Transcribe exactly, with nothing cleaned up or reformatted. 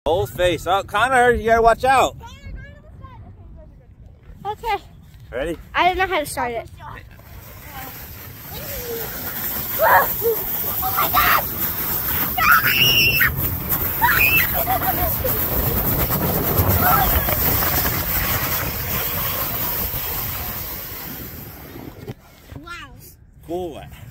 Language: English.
Whole face. Oh, Connor, you gotta watch out. Okay. Ready? I didn't know how to start it. Oh my God! Wow. Cool.